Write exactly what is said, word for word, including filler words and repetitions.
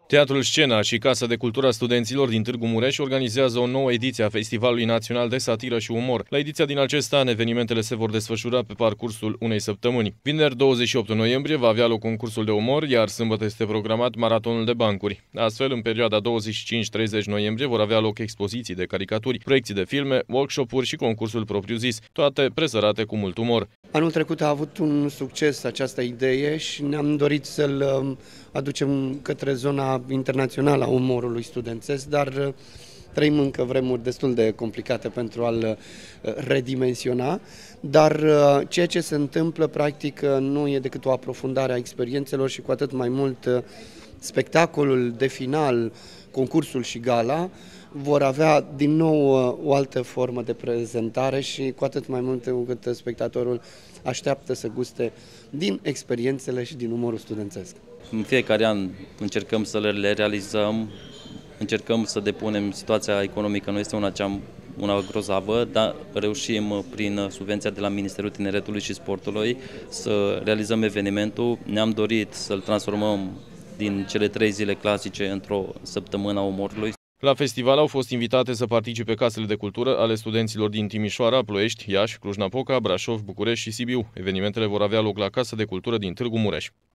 Teatrul Scena și Casa de Cultură a Studenților din Târgu Mureș organizează o nouă ediție a Festivalului Național de Satiră și Umor. La ediția din acest an, evenimentele se vor desfășura pe parcursul unei săptămâni. Vineri douăzeci și opt noiembrie va avea loc concursul de umor, iar sâmbătă este programat maratonul de bancuri. Astfel, în perioada douăzeci și cinci treizeci noiembrie vor avea loc expoziții de caricaturi, proiecții de filme, workshop-uri și concursul propriu-zis, toate presărate cu mult umor. Anul trecut a avut un succes această idee și ne-am dorit să-l aducem către zona internațională a umorului studențesc, dar trăim încă vremuri destul de complicate pentru a-l redimensiona, dar ceea ce se întâmplă practic nu e decât o aprofundare a experiențelor și cu atât mai mult spectacolul de final, concursul și gala vor avea din nou o altă formă de prezentare și cu atât mai mult încât spectatorul așteaptă să guste din experiențele și din umorul studențesc. În fiecare an încercăm să le realizăm, încercăm să depunem. Situația economică nu este una, cea, una grozavă, dar reușim prin subvenția de la Ministerul Tineretului și Sportului să realizăm evenimentul. Ne-am dorit să-l transformăm din cele trei zile clasice într-o săptămână a umorului. La festival au fost invitate să participe casele de cultură ale studenților din Timișoara, Ploiești, Iași, Cluj-Napoca, Brașov, București și Sibiu. Evenimentele vor avea loc la Casa de Cultură din Târgu Mureș.